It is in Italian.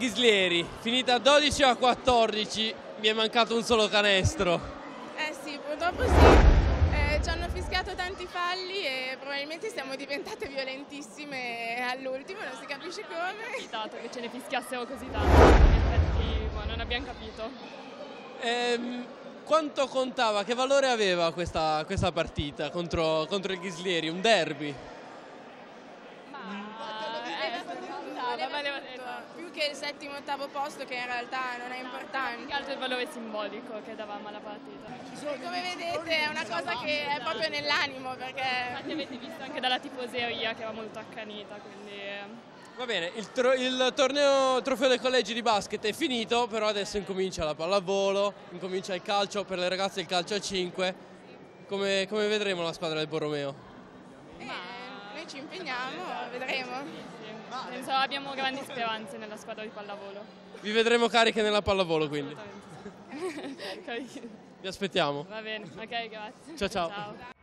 Ghislieri, finita 12-14, mi è mancato un solo canestro. Sì, purtroppo sì. Ci hanno fischiato tanti falli e probabilmente siamo diventate violentissime all'ultimo, non si capisce come. È capitato che ce ne fischiassero così tanto, in effetti non abbiamo capito. Quanto contava, che valore aveva questa partita contro il Ghislieri, un derby? Valeva più che il settimo e ottavo posto, che in realtà non è importante. Che altro il valore simbolico che davamo alla partita. Come vedete è una cosa che è proprio nell'animo, perché Infatti avete visto anche dalla tifoseria che era molto accanita, quindi... Va bene, il trofeo dei collegi di basket è finito, però adesso incomincia la pallavolo, incomincia il calcio, per le ragazze il calcio a 5. Come vedremo la squadra del Borromeo? noi ci impegniamo, vedremo. Penso abbiamo grandi speranze nella squadra di pallavolo. Vi vedremo cariche nella pallavolo quindi. Assolutamente. Vi aspettiamo. Va bene, ok, grazie. Ciao ciao.